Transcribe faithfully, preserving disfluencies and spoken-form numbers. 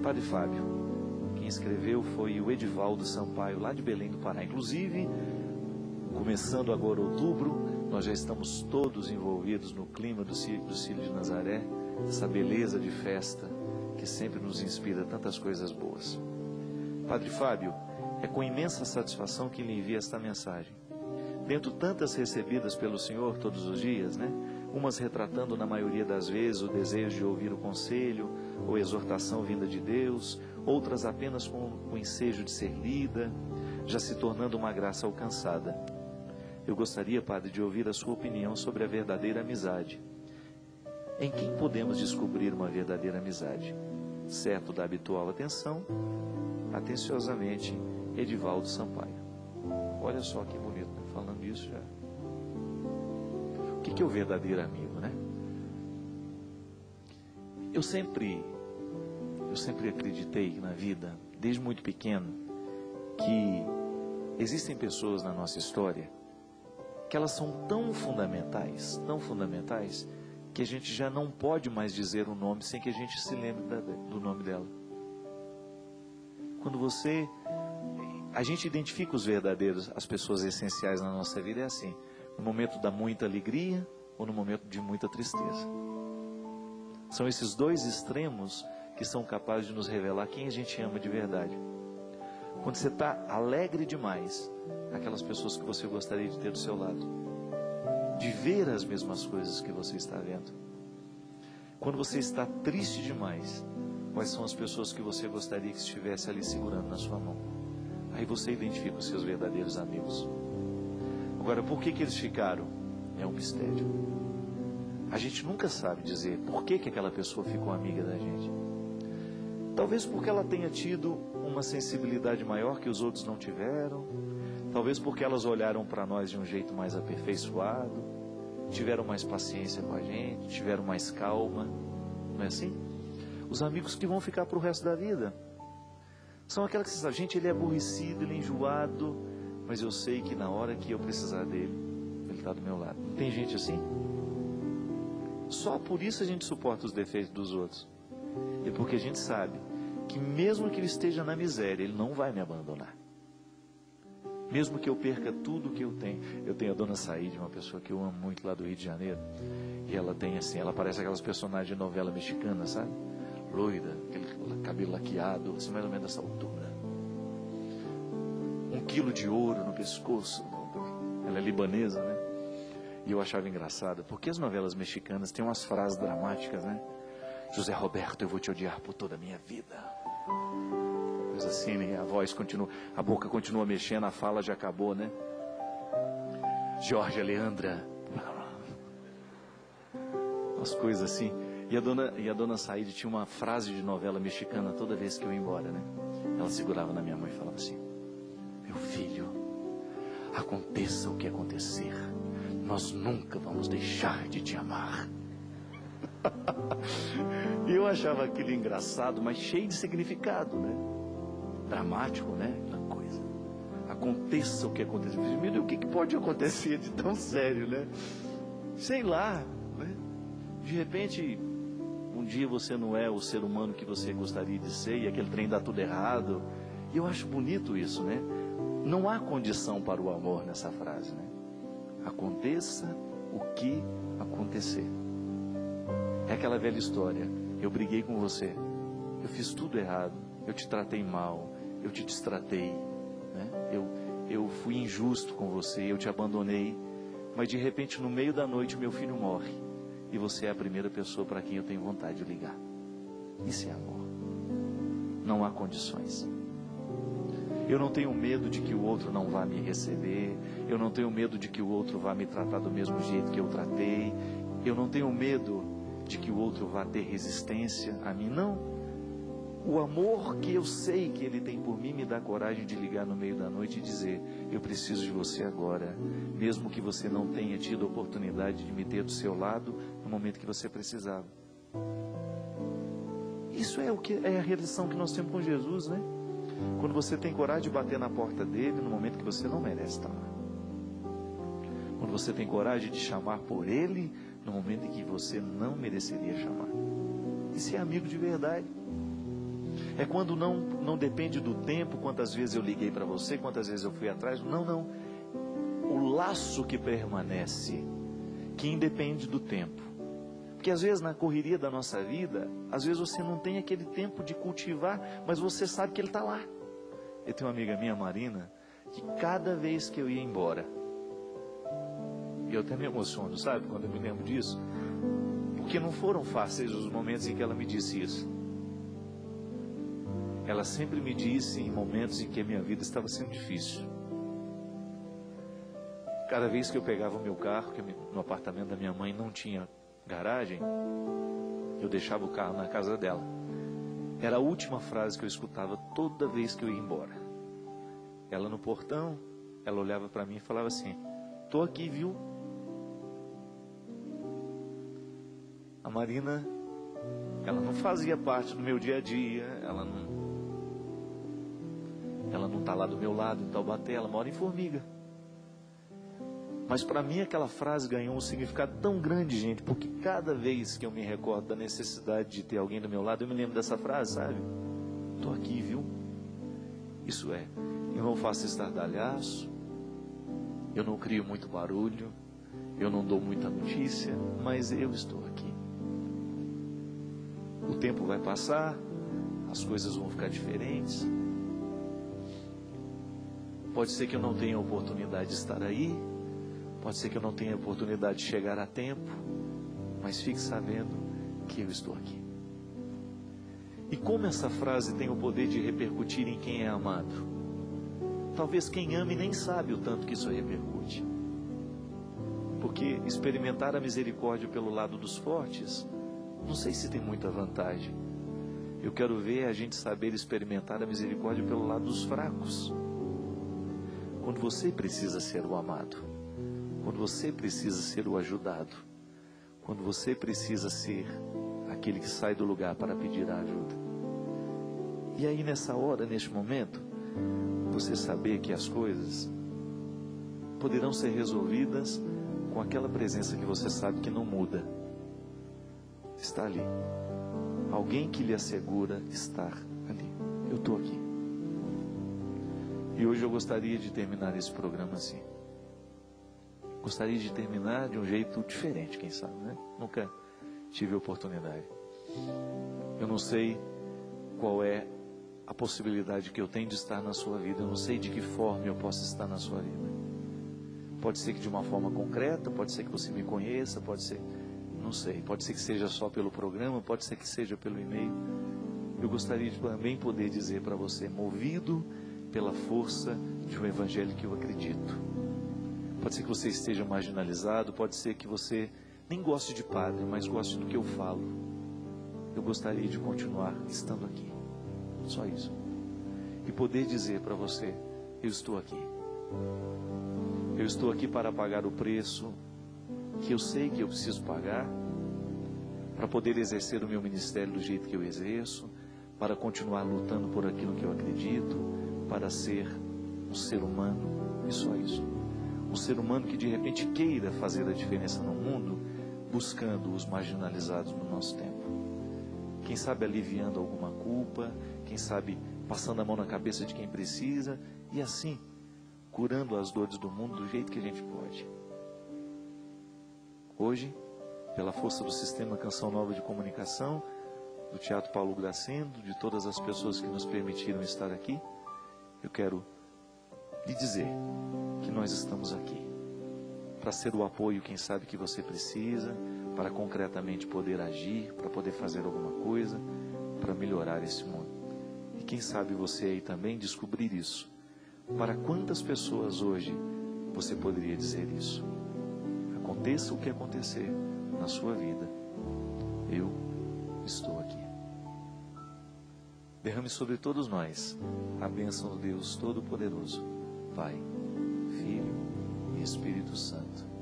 Padre Fábio. Quem escreveu foi o Edivaldo Sampaio, lá de Belém do Pará. Inclusive, começando agora outubro, nós já estamos todos envolvidos no clima do Círio, do Círio de Nazaré, essa beleza de festa que sempre nos inspira tantas coisas boas. Padre Fábio, é com imensa satisfação que lhe envia esta mensagem. Dentro tantas recebidas pelo Senhor todos os dias, né? Umas retratando na maioria das vezes o desejo de ouvir o conselho ou exortação vinda de Deus, outras apenas com o ensejo de ser lida, já se tornando uma graça alcançada. Eu gostaria, Padre, de ouvir a sua opinião sobre a verdadeira amizade. Em quem podemos descobrir uma verdadeira amizade? Certo da habitual atenção, atenciosamente, Edivaldo Sampaio. Olha só que bonito, né? Falando isso já. O que é o verdadeiro amigo, né? Eu sempre, eu sempre acreditei na vida, desde muito pequeno, que existem pessoas na nossa história que elas são tão fundamentais, tão fundamentais, que a gente já não pode mais dizer o nome sem que a gente se lembre da, do nome dela. Quando você... A gente identifica os verdadeiros, as pessoas essenciais na nossa vida, é assim, no momento da muita alegria ou no momento de muita tristeza. São esses dois extremos que são capazes de nos revelar quem a gente ama de verdade. Quando você está alegre demais, aquelas pessoas que você gostaria de ter do seu lado, de ver as mesmas coisas que você está vendo. Quando você está triste demais, quais são as pessoas que você gostaria que estivesse ali segurando na sua mão? Aí você identifica os seus verdadeiros amigos. Agora, por que que eles ficaram? É um mistério. A gente nunca sabe dizer por que que aquela pessoa ficou amiga da gente. Talvez porque ela tenha tido uma sensibilidade maior que os outros não tiveram. Talvez porque elas olharam para nós de um jeito mais aperfeiçoado, tiveram mais paciência com a gente, tiveram mais calma. Não é assim? Os amigos que vão ficar para o resto da vida são aquelas que dizem, a gente, ele é aborrecido, ele é enjoado, mas eu sei que na hora que eu precisar dele, ele está do meu lado. Não tem gente assim? Só por isso a gente suporta os defeitos dos outros. E porque a gente sabe que mesmo que ele esteja na miséria, ele não vai me abandonar. Mesmo que eu perca tudo que eu tenho. Eu tenho a Dona Saíde, uma pessoa que eu amo muito lá do Rio de Janeiro. E ela tem assim, ela parece aquelas personagens de novela mexicana, sabe? Loira, aquele cabelo laqueado, assim, mais ou menos dessa altura. Um quilo de ouro no pescoço. Ela é libanesa, né? E eu achava engraçado, porque as novelas mexicanas têm umas frases dramáticas, né? José Roberto, eu vou te odiar por toda a minha vida. Coisa assim, né? A voz continua, a boca continua mexendo, a fala já acabou, né? Jorge Leandra. Umas coisas assim. E a dona, e a dona Saíde tinha uma frase de novela mexicana toda vez que eu ia embora, né? Ela segurava na minha mão e falava assim: meu filho, aconteça o que acontecer, nós nunca vamos deixar de te amar. E eu achava aquilo engraçado, mas cheio de significado, né? Dramático, né? Aquela coisa. Aconteça o que acontecer. Meu Deus, o que, que pode acontecer de tão sério, né? Sei lá, né? De repente, um dia você não é o ser humano que você gostaria de ser e aquele trem dá tudo errado. E eu acho bonito isso, né? Não há condição para o amor nessa frase, né? Aconteça o que acontecer. É aquela velha história. Eu briguei com você, eu fiz tudo errado, eu te tratei mal, eu te destratei, né? eu, eu fui injusto com você, eu te abandonei, mas de repente no meio da noite meu filho morre e você é a primeira pessoa para quem eu tenho vontade de ligar. Isso é amor. Não há condições. Eu não tenho medo de que o outro não vá me receber, eu não tenho medo de que o outro vá me tratar do mesmo jeito que eu tratei, eu não tenho medo de que o outro vá ter resistência a mim, não. O amor que eu sei que ele tem por mim me dá coragem de ligar no meio da noite e dizer: eu preciso de você agora, mesmo que você não tenha tido a oportunidade de me ter do seu lado no momento que você precisava. Isso é o que é a relação que nós temos com Jesus, né? Quando você tem coragem de bater na porta dele no momento que você não merece estar lá. Quando você tem coragem de chamar por ele no momento em que você não mereceria chamar. Isso é amigo de verdade. É quando não, não depende do tempo, quantas vezes eu liguei para você, quantas vezes eu fui atrás. Não, não. O laço que permanece, que independe do tempo. Porque às vezes na correria da nossa vida, às vezes você não tem aquele tempo de cultivar, mas você sabe que ele está lá. Eu tenho uma amiga minha, Marina, que cada vez que eu ia embora, e eu até me emociono, sabe, quando eu me lembro disso, porque não foram fáceis os momentos em que ela me disse isso. Ela sempre me disse em momentos em que a minha vida estava sendo difícil. Cada vez que eu pegava o meu carro, que no apartamento da minha mãe não tinha garagem, eu deixava o carro na casa dela. Era a última frase que eu escutava toda vez que eu ia embora. Ela no portão, ela olhava para mim e falava assim: "Tô aqui, viu?" A Marina, ela não fazia parte do meu dia a dia, ela não, ela não está lá do meu lado em Taubaté, ela mora em Formiga. Mas para mim aquela frase ganhou um significado tão grande, gente, porque cada vez que eu me recordo da necessidade de ter alguém do meu lado, eu me lembro dessa frase, sabe? Estou aqui, viu? Isso é, eu não faço estardalhaço, eu não crio muito barulho, eu não dou muita notícia, mas eu estou aqui. O tempo vai passar, as coisas vão ficar diferentes. Pode ser que eu não tenha a oportunidade de estar aí, pode ser que eu não tenha a oportunidade de chegar a tempo, mas fique sabendo que eu estou aqui. E como essa frase tem o poder de repercutir em quem é amado? Talvez quem ame nem sabe o tanto que isso repercute. Porque experimentar a misericórdia pelo lado dos fortes, não sei se tem muita vantagem. Eu quero ver a gente saber experimentar a misericórdia pelo lado dos fracos. Quando você precisa ser o amado, quando você precisa ser o ajudado, quando você precisa ser aquele que sai do lugar para pedir a ajuda. E aí nessa hora, neste momento, você saber que as coisas poderão ser resolvidas com aquela presença que você sabe que não muda. Está ali. Alguém que lhe assegura estar ali. Eu estou aqui. E hoje eu gostaria de terminar esse programa assim. Gostaria de terminar de um jeito diferente, quem sabe, né? Nunca tive a oportunidade. Eu não sei qual é a possibilidade que eu tenho de estar na sua vida. Eu não sei de que forma eu posso estar na sua vida. Pode ser que de uma forma concreta, pode ser que você me conheça, pode ser... Não sei, pode ser que seja só pelo programa, pode ser que seja pelo e-mail. Eu gostaria de também poder dizer para você, movido pela força de um evangelho que eu acredito. Pode ser que você esteja marginalizado, pode ser que você nem goste de padre, mas goste do que eu falo. Eu gostaria de continuar estando aqui. Só isso. E poder dizer para você, eu estou aqui. Eu estou aqui para pagar o preço que eu sei que eu preciso pagar, para poder exercer o meu ministério do jeito que eu exerço, para continuar lutando por aquilo que eu acredito, para ser um ser humano, e só isso. Um ser humano que de repente queira fazer a diferença no mundo, buscando os marginalizados no nosso tempo. Quem sabe aliviando alguma culpa, quem sabe passando a mão na cabeça de quem precisa, e assim, curando as dores do mundo do jeito que a gente pode. Hoje, pela força do Sistema Canção Nova de Comunicação, do Teatro Paulo Gracendo, de todas as pessoas que nos permitiram estar aqui, eu quero lhe dizer que nós estamos aqui para ser o apoio, quem sabe, que você precisa, para concretamente poder agir, para poder fazer alguma coisa, para melhorar esse mundo. E quem sabe você aí também descobrir isso. Para quantas pessoas hoje você poderia dizer isso? Aconteça o que acontecer na sua vida, eu estou aqui. Derrame sobre todos nós a bênção do Deus Todo-Poderoso, Pai, Filho e Espírito Santo.